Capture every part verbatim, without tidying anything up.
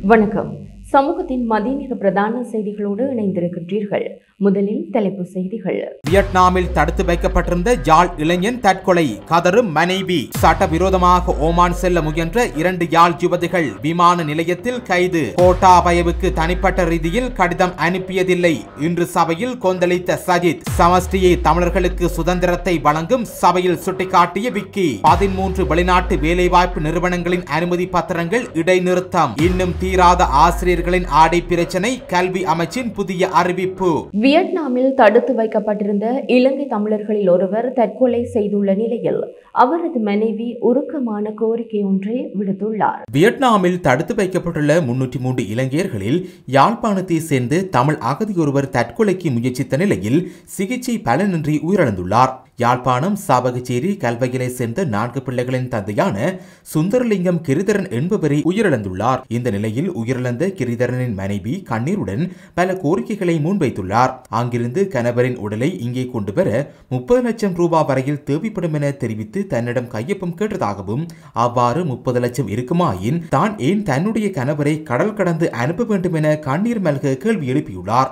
வணக்கம். சமூகத்தின் மதிய நேர பிரதான செய்திகளோடு இணைந்திருக்கின்றீர்கள். முதலில் தலைப்புச் செய்திகள். வியட்நாமில் தடுத்து வைக்கப்பட்டிருந்த யாழ் இளைஞன் தற்கொலை, கதரும் மனைவி. சட்டவிரோதமாக ஓமான் செல்ல முயன்ற இரண்டு யாழ் யுவதிகள் விமான நிலையத்தில் கைது. கோட்டாபயவுக்கு தனிப்பட்ட ரீதியில் கடிதம் அனுப்பியதில்லை. இன்று சபையில் கொந்தளித்த சஜித். சமஷ்டியை தமிழர்களுக்கு சுதந்திரத்தை வழங்கும் சபையில் சுட்டிக்காட்டிய விக்கி. பதிமூன்று வெளிநாட்டு வேலைவாய்ப்பு நிறுவனங்களின் அனுமதி பத்திரங்கள் இடைநிறுத்தம். இன்னும் தீராத ஆசிரியர்களின் ஆடை பிரச்சினை, கல்வி அமைச்சின் புதிய அறிவிப்பு. வியட்நாமில் தடுத்து வைக்கப்பட்டிருந்த இலங்கை தமிழர்களில் ஒருவர் தற்கொலை செய்துள்ள நிலையில் அவரது மனைவி உருக்கமான கோரிக்கை ஒன்றை விடுத்துள்ளார். வியட்நாமில் தடுத்து வைக்கப்பட்டுள்ள முன்னூற்றி மூன்று இலங்கையர்களில் யாழ்ப்பாணத்தை சேர்ந்து தமிழ் அகதி ஒருவர் தற்கொலைக்கு முயற்சித்த நிலையில் சிகிச்சை பலனின்றி உயிரிழந்துள்ளார். யாழ்ப்பாணம் சாவகச்சேரி கல்வகிலை சேர்ந்த நான்கு பிள்ளைகளின் தந்தையான சுந்தரலிங்கம் கிரிதரன் என்பவரை உயிரிழந்துள்ளார். இந்த நிலையில் உயிரிழந்த கிரிதரனின் மனைவி கண்ணீருடன் பல கோரிக்கைகளை முன்வைத்துள்ளார். அங்கிருந்து கணவரின் உடலை இங்கே கொண்டு வர முப்பது லட்சம் ரூபாய் வரையில் தேவைப்படும் என தெரிவித்து தன்னிடம் கையொப்பம் கேட்டதாகவும், அவ்வாறு முப்பது லட்சம் இருக்குமாயின் தான் ஏன் தன்னுடைய கணவரை கடல் கடந்து அனுப்ப வேண்டும் என கண்ணீர் மல்க கேள்வி எழுப்பியுள்ளார்.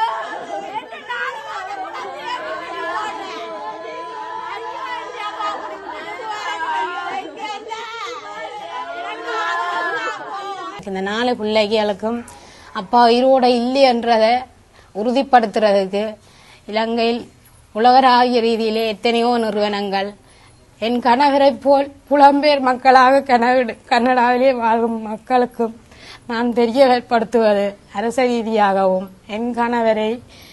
இந்த நாலு பிள்ளைகளுக்கும் அப்பா உயிரோட இல்லை என்றதை உறுதிப்படுத்துறதுக்கு இலங்கையில் உலகளாவிய ரீதியிலே எத்தனையோ நிறுவனங்கள் என் கணவரை போல் புலம்பெயர் மக்களாக கனடாவிலே வாழும் மக்களுக்கும் நான் தெரியப்படுத்துவது அரச ரீதியாகவும் என் கணவரை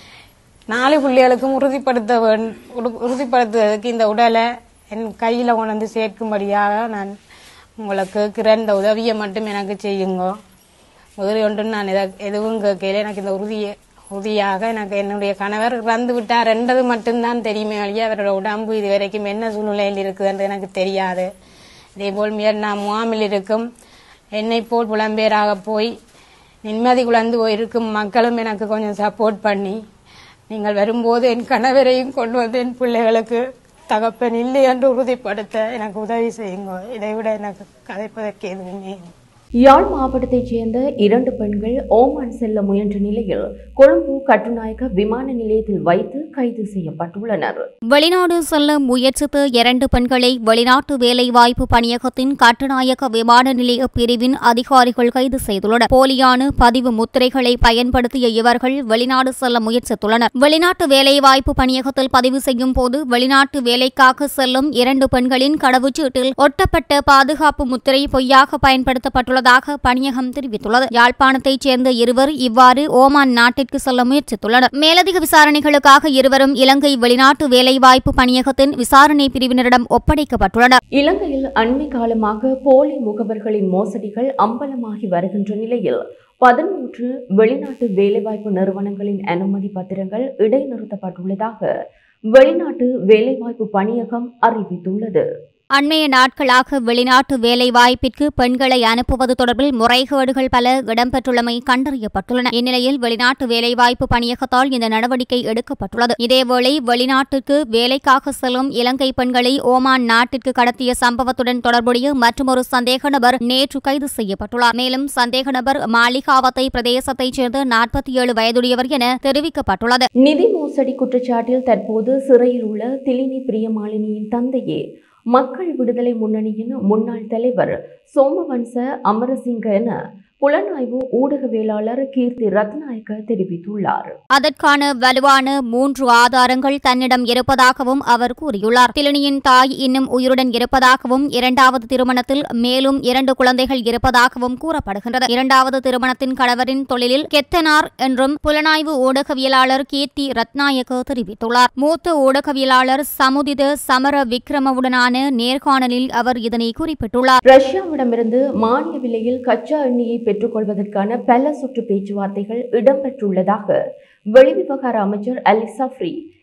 நாலு பிள்ளைகளுக்கும் உறுதிப்படுத்த உறுதிப்படுத்துவதற்கு இந்த உடலை என் கையில் உணர்ந்து சேர்க்கும்படியாக நான் உங்களுக்கு கிரந்த உதவியை மட்டும் எனக்கு செய்யுங்க. உதவி ஒன்றும் நான் எதுவும் கேட்கல. எனக்கு இந்த உறுதியை உறுதியாக எனக்கு என்னுடைய கணவர் இறந்து விட்டார் என்றது மட்டும்தான் தெரியுமே வழியே அவரோட உடம்பு இது வரைக்கும் என்ன சூழ்நிலையில் இருக்குதுன்றது எனக்கு தெரியாது. இதேபோல் நான் முகாமில் இருக்கும் என்னை போல் புலம்பெயராக போய் நிம்மதி குழந்து போயிருக்கும் மக்களும் எனக்கு கொஞ்சம் சப்போர்ட் பண்ணி நீங்கள் வரும்போது என் கணவரையும் கொண்டு வந்து என் பிள்ளைகளுக்கு தகப்பன் இல்லை என்று உறுதிப்படுத்த எனக்கு உதவி செய்யுங்க. இதை விட எனக்கு கதைப்பதற்கு எதுவுமே. யாழ் மாவட்டத்தைச் சேர்ந்த இரண்டு பெண்கள் ஓமான் செல்ல முயன்ற நிலையில் கொழும்பு கட்டுநாயக்க விமான நிலையத்தில் வைத்து கைது செய்யப்பட்டுள்ளனர். வெளிநாடு செல்ல முயற்சித்த இரண்டு பெண்களை வெளிநாட்டு வேலைவாய்ப்பு பணியகத்தின் கட்டுநாயக்க விமான நிலைய பிரிவின் அதிகாரிகள் கைது செய்துள்ளனர். போலியான பதிவு முத்திரைகளை பயன்படுத்திய இவர்கள் வெளிநாடு செல்ல முயற்சித்துள்ளனர். வெளிநாட்டு வேலைவாய்ப்பு பணியகத்தில் பதிவு செய்யும் போது வெளிநாட்டு வேலைக்காக செல்லும் இரண்டு பெண்களின் கடவுச்சீட்டில் ஒட்டப்பட்ட பாதுகாப்பு முத்திரை பொய்யாக பயன்படுத்தப்பட்டுள்ளது பணியகம் தெரிவித்துள்ளது. யாழ்ப்பாணத்தைச் சேர்ந்த இருவர் இவ்வாறு ஓமான் நாட்டிற்கு செல்ல முயற்சித்துள்ளனர். மேலதிக விசாரணைகளுக்காக இருவரும் இலங்கை வெளிநாட்டு வேலைவாய்ப்பு பணியகத்தின் விசாரணை பிரிவினரிடம் ஒப்படைக்கப்பட்டுள்ளனர். இலங்கையில் அண்மை காலமாக போலி முகவர்களின் மோசடிகள் அம்பலமாகி வருகின்ற நிலையில் பதிமூன்று வெளிநாட்டு வேலைவாய்ப்பு நிறுவனங்களின் அனுமதி பத்திரங்கள் இடைநிறுத்தப்பட்டுள்ளதாக வெளிநாட்டு வேலைவாய்ப்பு பணியகம் அறிவித்துள்ளது. அண்மைய நாட்களாக வெளிநாட்டு வேலைவாய்ப்பிற்கு பெண்களை அனுப்புவது தொடர்பில் முறைகேடுகள் பல இடம்பெற்றுள்ளமை கண்டறியப்பட்டுள்ளன. இந்நிலையில் வெளிநாட்டு வேலைவாய்ப்பு பணியகத்தால் இந்த நடவடிக்கை எடுக்கப்பட்டுள்ளது. இதேவேளை வெளிநாட்டுக்கு வேலைக்காக செல்லும் இலங்கை பெண்களை ஓமான் நாட்டிற்கு கடத்திய சம்பவத்துடன் தொடர்புடைய மற்றொரு சந்தேக நபர் நேற்று கைது செய்யப்பட்டுள்ளார். மேலும் சந்தேக நபர் மாளிகாவத்தை பிரதேசத்தைச் சேர்ந்த நாற்பத்தி ஏழு வயதுடையவர் என தெரிவிக்கப்பட்டுள்ளது. நிதி மோசடி குற்றச்சாட்டில் தற்போது சிறையில் உள்ள திலினி பிரியமாலினியின் தந்தையே மக்கள் விடுதலை முன்னணியின் முன்னாள் தலைவர் சோமவன்ச அமரசிங்க என புலனாய்வு ஊடகவியலாளர் கீர்த்தி ரத்நாயக்க தெரிவித்துள்ளார். அதற்கான வலுவான மூன்று ஆதாரங்கள் தன்னிடம் இருப்பதாகவும் அவர் கூறியுள்ளார். திலினியின் தாய் இன்னும் உயிருடன் இருப்பதாகவும் இரண்டாவது திருமணத்தில் மேலும் இரண்டு குழந்தைகள் இருப்பதாகவும் கூறப்படுகின்றது. இரண்டாவது திருமணத்தின் கணவரின் தொழிலில் கெத்தனார் என்றும் புலனாய்வு ஊடகவியலாளர் கீர்த்தி ரத்நாயக்க தெரிவித்துள்ளார். மூத்த ஊடகவியலாளர் சமுதித சமர விக்ரமவுடனான நேர்காணலில் அவர் இதனை குறிப்பிட்டுள்ளார். ரஷ்யாவிடமிருந்து மானிய விலையில் கச்சா எண்ணெயை பெற்றுக்கொள்வதற்கான பல சுற்று பேச்சுவார்த்தைகள் இடம்பெற்றுள்ளதாக வெளிவிவகார அமைச்சர் அலி சஃப்ரி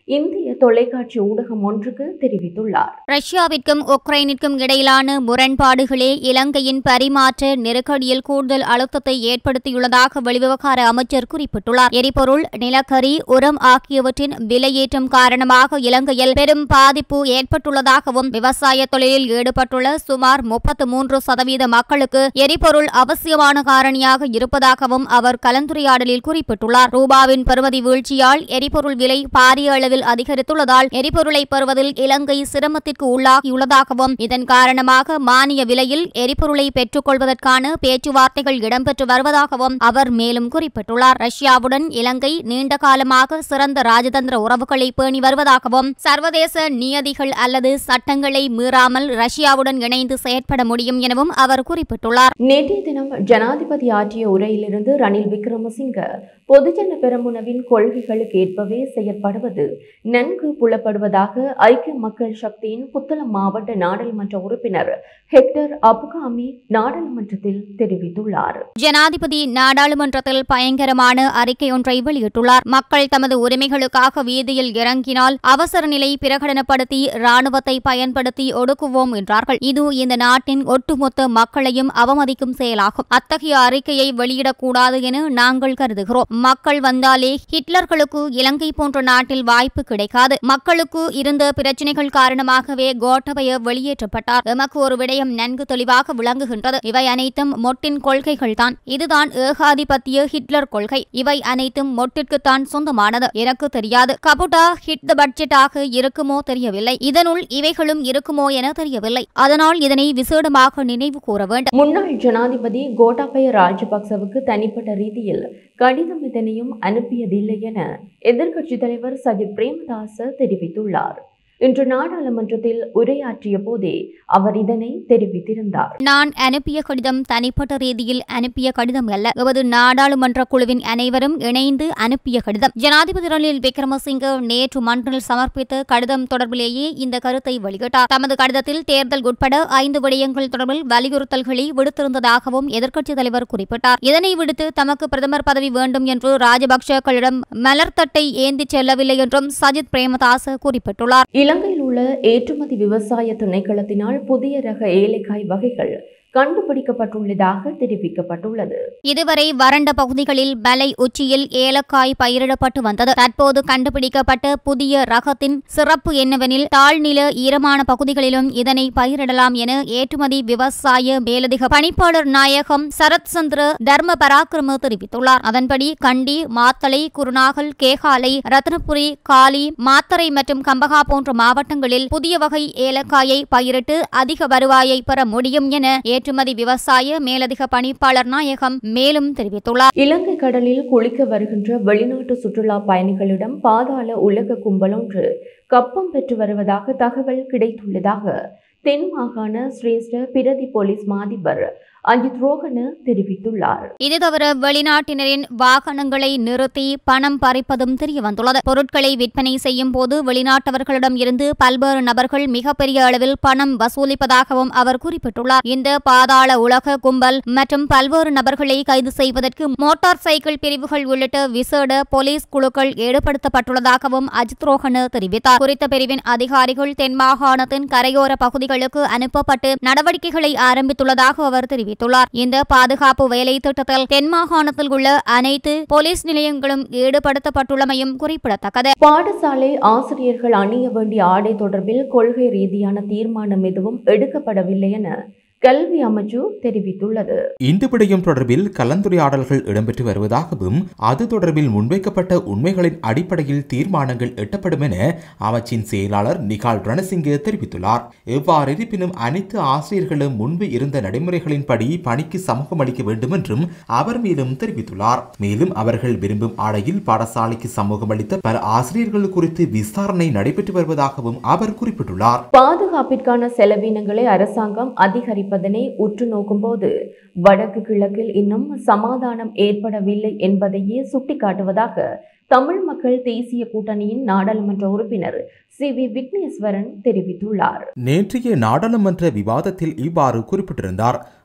இந்திய தொலைக்காட்சி ஊடகம் ஒன்றுக்கு தெரிவித்துள்ளார். ரஷ்யாவிற்கும் உக்ரைனிற்கும் இடையிலான முரண்பாடுகளே இலங்கையின் பரிமாற்ற நெருக்கடியில் கூடுதல் அழுத்தத்தை ஏற்படுத்தியுள்ளதாக வெளிவிவகார அமைச்சர் குறிப்பிட்டுள்ளார். எரிபொருள், நிலக்கரி, உரம் ஆகியவற்றின் விலையேற்றம் காரணமாக இலங்கையில் பெரும் பாதிப்பு ஏற்பட்டுள்ளதாகவும் விவசாய தொழிலில் ஈடுபட்டுள்ள சுமார் முப்பத்து மூன்று சதவீத மக்களுக்கு எரிபொருள் அவசியமான காரணியாக இருப்பதாகவும் அவர் கலந்துரையாடலில் குறிப்பிட்டுள்ளார். ரூபாவின் பெறுமதி வீழ்ச்சியால் எரிபொருள் விலை பாரிய அளவில் அதிகரித்துள்ளதால் எரிபொருளை பெறுவதில் இலங்கை சிரமத்திற்கு உள்ளாகியுள்ளதாகவும் இதன் காரணமாக மானிய விலையில் எரிபொருளை பெற்றுக் கொள்வதற்கான பேச்சுவார்த்தைகள் இடம்பெற்று வருவதாகவும் அவர் மேலும் குறிப்பிட்டுள்ளார். ரஷ்யாவுடன் இலங்கை நீண்ட காலமாக சிறந்த ராஜதந்திர உறவுகளை பேணி வருவதாகவும் சர்வதேச நியதிகள் அல்லது சட்டங்களை மீறாமல் ரஷ்யாவுடன் இணைந்து செயற்பட முடியும் எனவும் அவர் குறிப்பிட்டுள்ளார். நேற்றைய தினம் ஜனாதிபதி ஆற்றிய உரையிலிருந்து ரணில் விக்ரமசிங்க பொதுஜன பெரமுனவின் கொள்கைகளுக்கு ஏற்பவே செயற்படுவது நன்கு புலப்படுவதாக ஐக்கிய மக்கள் சக்தியின் புத்தளம் மாவட்ட நாடாளுமன்ற உறுப்பினர் ஹெக்டர் அபுகாமி நாடாளுமன்றத்தில் தெரிவித்துள்ளார். ஜனாதிபதி நாடாளுமன்றத்தில் பயங்கரமான அறிக்கை ஒன்றை வெளியிட்டுள்ளார். மக்கள் தமது உரிமைகளுக்காக வீதியில் இறங்கினால் அவசர நிலை பிரகடனப்படுத்தி ராணுவத்தை பயன்படுத்தி ஒடுக்குவோம் என்றார்கள். இது இந்த நாட்டின் ஒட்டுமொத்த மக்களையும் அவமதிக்கும் செயலாகும். அத்தகைய அறிக்கையை வெளியிடக்கூடாது என நாங்கள் கருதுகிறோம். மக்கள் வந்தாலே ஹிட்லர்களுக்கு இலங்கை போன்ற நாட்டில் வாய்ப்பு கிடைக்காது. மக்களுக்கு இருந்த பிரச்சினைகள் காரணமாகவே கோட்டபய வெளியேற்றப்பட்டார். எமக்கு ஒரு விடயம் நன்கு தெளிவாக விளங்குகின்றது. இவை அனைத்தும் மொட்டின் கொள்கைகள் தான். இதுதான் ஏகாதிபத்திய ஹிட்லர் கொள்கை. இவை அனைத்தும் மொட்டிற்குத்தான் சொந்தமானது. எனக்கு தெரியாது. கபுட்டா ஹிட் த பட்ஜெட்டாக இருக்குமோ தெரியவில்லை. இதனுள் இவைகளும் இருக்குமோ என தெரியவில்லை. அதனால் இதனை விசேடமாக நினைவு கூற வேண்டும். முன்னாள் ஜனாதிபதி கோட்டாபய ராஜபக்சவுக்கு தனிப்பட்ட ரீதியில் கடிதம் இதனையும் அனுப்பியதில்லை என எதிர்க்கட்சித் தலைவர் சஜித் பிரேமதாச தெரிவித்துள்ளார். இன்று நாடாளுமன்றத்தில் உரையாற்றிய போதே அவர் இதனை தெரிவித்திருந்தார். நான் அனுப்பிய கடிதம் தனிப்பட்ட ரீதியில் அனுப்பிய கடிதம் அல்ல. எமது நாடாளுமன்ற குழுவின் அனைவரும் இணைந்து அனுப்பிய கடிதம். ஜனாதிபதி ரணில் விக்ரமசிங்க நேற்று மன்றில் சமர்ப்பித்த கடிதம் தொடர்பிலேயே இந்த கருத்தை வெளியிட்டார். தமது கடிதத்தில் தேர்தல் உட்பட ஐந்து விடயங்கள் தொடர்பில் வலியுறுத்தல்களை விடுத்திருந்ததாகவும் எதிர்க்கட்சித் தலைவர் குறிப்பிட்டார். இதனை விடுத்து தமக்கு பிரதமர் பதவி வேண்டும் என்று ராஜபக்சேக்களிடம் மலர்தட்டை ஏந்திச் செல்லவில்லை என்றும் சஜித் பிரேமதாச குறிப்பிட்டுள்ளார். இலங்கையில் உள்ள ஏற்றுமதி விவசாய திணைக்களத்தினால் புதிய ரக ஏலக்காய் வகைகள் கண்டுபிடிக்கப்பட்டுள்ளதாக தெரிவிக்கப்பட்டுள்ளது. இதுவரை வறண்ட பகுதிகளில் மலை உச்சியில் ஏலக்காய் பயிரிடப்பட்டு வந்தது. தற்போது கண்டுபிடிக்கப்பட்ட புதிய ரகத்தின் சிறப்பு என்னவெனில் தாழ்நில ஈரமான பகுதிகளிலும் இதனை பயிரிடலாம் என ஏற்றுமதி விவசாய மேலதிக பணிப்பாளர் நாயகம் சரத் சந்திர தர்ம பராக்கிரம தெரிவித்துள்ளார். அதன்படி கண்டி, மாத்தளை, குருநாகல், கேகாலை, ரத்னபுரி, காலி, மாத்தறை மற்றும் கம்பகா போன்ற மாவட்டங்களில் புதிய வகை ஏலக்காயை பயிரிட்டு அதிக வருவாயை பெற முடியும் என ஏற்றுமதி விவசாய மேலதிக பணிப்பாளர் நாயகம் மேலும் தெரிவித்துள்ளார். இலங்கை கடலில் குளிக்க வருகின்ற வெளிநாட்டு சுற்றுலா பயணிகளிடம் பாதாள உலக கும்பல் ஒன்று கப்பம் பெற்று வருவதாக தகவல் கிடைத்துள்ளதாக தென் மாகாண சிரேஷ்ட பிரதி போலீஸ் மாதிபர் அஜித் ரோகன தெரிவித்துள்ளார். இது தவிர வெளிநாட்டினரின் வாகனங்களை நிறுத்தி பணம் பறிப்பதும் தெரியவந்துள்ளது. பொருட்களை விற்பனை செய்யும் போது வெளிநாட்டவர்களிடம் இருந்து பல்வேறு நபர்கள் மிகப்பெரிய அளவில் பணம் வசூலிப்பதாகவும் அவர் குறிப்பிட்டுள்ளார். இந்த பாதாள உலக கும்பல் மற்றும் பல்வேறு நபர்களை கைது செய்வதற்கு மோட்டார் சைக்கிள் பிரிவுகள் உள்ளிட்ட விசேட போலீஸ் குழுக்கள் ஈடுபடுத்தப்பட்டுள்ளதாகவும் அஜித் ரோகன தெரிவித்தார். குறித்த பிரிவின் அதிகாரிகள் தென் மாகாணத்தின் கரையோர பகுதிகளுக்கு அனுப்பப்பட்டு நடவடிக்கைகளை ஆரம்பித்துள்ளதாக அவர் தெரிவித்தார். இந்த பாதுகாப்பு வேலை திட்டத்தில் தென் மாகாணத்தில் உள்ள அனைத்து போலீஸ் நிலையங்களும் ஈடுபடுத்தப்பட்டுள்ளமையும் குறிப்பிடத்தக்கது. பாடசாலை ஆசிரியர்கள் அணிய வேண்டிய ஆடை தொடர்பில் கொள்கை ரீதியான தீர்மானம் எதுவும் எடுக்கப்படவில்லை என கல்வி அமைச்சு தெரிவித்துள்ளது. இந்த விடயம் தொடர்பில் கலந்துரையாடல்கள் இடம்பெற்று வருவதாகவும் அது தொடர்பில் முன்வைக்கப்பட்ட உண்மைகளின் அடிப்படையில் தீர்மானங்கள் எட்டப்படும் என அமைச்சின் செயலாளர் நிகால் ரணசிங்க தெரிவித்துள்ளார். எவ்வாறு இருப்பினும் அனைத்து ஆசிரியர்களும் முன்பு இருந்த நடைமுறைகளின்படி பணிக்கு சமூகம் அளிக்க வேண்டும் என்றும் அவர் மேலும் தெரிவித்துள்ளார். மேலும் அவர்கள் விரும்பும் ஆடையில் பாடசாலைக்கு சமூகம் அளித்த பல ஆசிரியர்கள் குறித்து விசாரணை நடைபெற்று வருவதாகவும் அவர் குறிப்பிட்டுள்ளார். பாதுகாப்பிற்கான செலவினங்களை அரசாங்கம் அதிகரிப்பு உற்று நோக்கும் போது வடக்கு கிழக்கில் இன்னும் சமாதானம் ஏற்படவில்லை என்பதையே சுட்டிக்காட்டுவதாக தமிழ் மக்கள் தேசிய கூட்டணியின் நாடாளுமன்ற உறுப்பினர் சி வி விக்னேஸ்வரன் தெரிவித்துள்ளார். நேற்றைய நாடாளுமன்ற விவாதத்தில் இவ்வாறு குறிப்பிட்டிருந்தார்.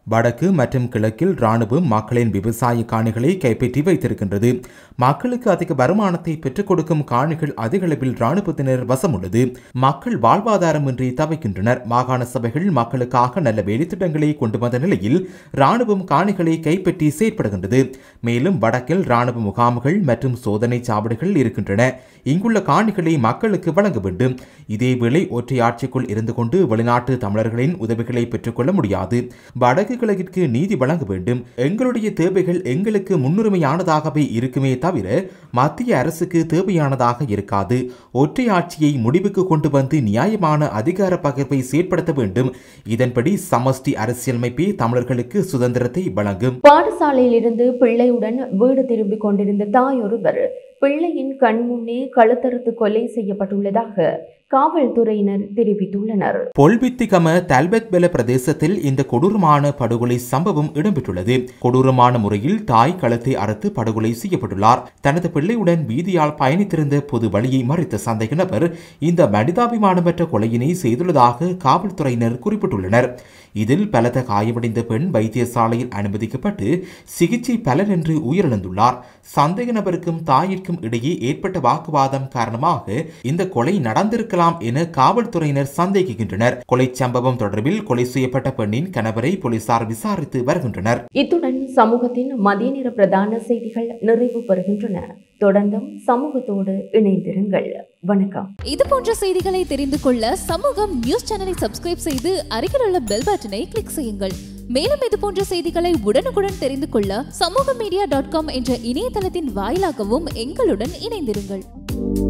வடக்கு மற்றும் கிழக்கில் ராணுவம் மக்களின் விவசாய காணிகளை கைப்பற்றி வைத்திருக்கின்றது. மக்களுக்கு அதிக வருமானத்தை பெற்றுக் கொடுக்கும் காணிகள் அதிக அளவில் ராணுவத்தினர் வசம் உள்ளது. மக்கள் வாழ்வாதாரமின்றி தவிக்கின்றனர். மாகாண சபைகள் மக்களுக்காக நல்ல வேலைத்திட்டங்களை கொண்டு வந்த நிலையில் ராணுவம் காணிகளை கைப்பற்றி செயற்படுகின்றது. மேலும் வடக்கில் ராணுவ முகாம்கள் மற்றும் சோதனை சாவடிகள் இருக்கின்றன. இங்குள்ள காணிகளை மக்களுக்கு வழங்க வேண்டும். இதேவேளை ஒற்றை ஆட்சிக்குள் இருந்து கொண்டு வெளிநாட்டு தமிழர்களின் உதவிகளை பெற்றுக்கொள்ள முடியாது. வடக்கு கிழக்கிற்கு நீதி வழங்க வேண்டும். எங்களுடைய தேவைகள் எங்களுக்கு முன்னுரிமையானதாகவே இருக்குமே தவிர மத்திய அரசுக்கு தேவையானதாக இருக்காது. ஒற்றை ஆட்சியை முடிவுக்கு கொண்டு வந்து நியாயமான அதிகார பகிர்வை செயற்படுத்த வேண்டும். இதன்படி சமஷ்டி அரசியலமைப்பே தமிழர்களுக்கு சுதந்திரத்தை வழங்கும். பாடசாலையில் இருந்து பிள்ளையுடன் வீடு திரும்பிக் கொண்டிருந்த தாயொருவர் பிள்ளையின் கண்முன்னே கழுத்தறுத்து கொலை செய்யப்பட்டுள்ளதாக காவல்துறையினர் தெரிவித்துள்ளனர். பொல்பித்திகம தல்பெத்பெல பிரதேசத்தில் இந்த கொடூரமான படுகொலை சம்பவம் இடம்பெற்றுள்ளது. கொடூரமான முறையில் தாய் கழுத்தை அறுத்து படுகொலை செய்யப்பட்டுள்ளார். தனது பிள்ளையுடன் வீதியால் பயணித்திருந்த பொது வழியை மறைத்த சந்தேக நபர் இந்த மனிதாபிமானமற்ற கொலையினை செய்துள்ளதாக காவல்துறையினர் குறிப்பிட்டுள்ளனர். இதில் பலத்த காயமடைந்த பெண் வைத்தியசாலையில் அனுமதிக்கப்பட்டு சிகிச்சை பலனின்றி உயிரிழந்துள்ளார். சந்தேக நபருக்கும் தாயிற்கும் இடையே ஏற்பட்ட வாக்குவாதம் காரணமாக இந்த கொலை நடந்திருக்கலாம் என காவல்துறையினர் சந்தேகிக்கின்றனர். கொலை சம்பவம் தொடர்பில் கொலை செய்யப்பட்ட பெண்ணின் கணவரை போலீசார் விசாரித்து வருகின்றனர். இத்துடன் சமூகத்தின் மதிய நேர பிரதான செய்திகள் நிறைவு பெறுகின்றன. தொடர்ந்தும் சமூகத்தோடு இணைந்திருங்கள். வணக்கம். இது போன்ற செய்திகளை தெரிந்து கொள்ள சமூகம் நியூஸ் சேனலை சப்ஸ்கிரைப் செய்து அருகில் உள்ள பெல் பட்டனை கிளிக் செய்யுங்கள். மேலும் இது போன்ற செய்திகளை உடனுக்குடன் தெரிந்து கொள்ள சமூக மீடியா டாட் காம் என்ற இணையதளத்தின் வாயிலாகவும் எங்களுடன் இணைந்திருங்கள்.